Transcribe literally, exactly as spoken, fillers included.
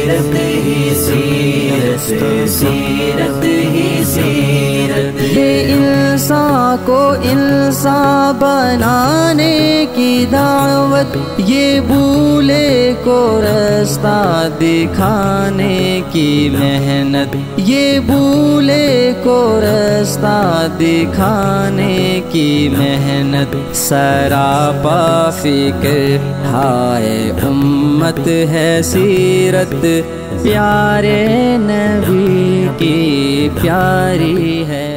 सीरत ही सीरत, सीरत ही सीरत। ये इंसान को इंसान बनाने की दावत, ये भूले को रास्ता दिखाने की मेहनत, ये भूले को रास्ता दिखाने की मेहनत। सरापा फिक्र हाय उम्मत है सीरत, प्यारे नबी की प्यारी है।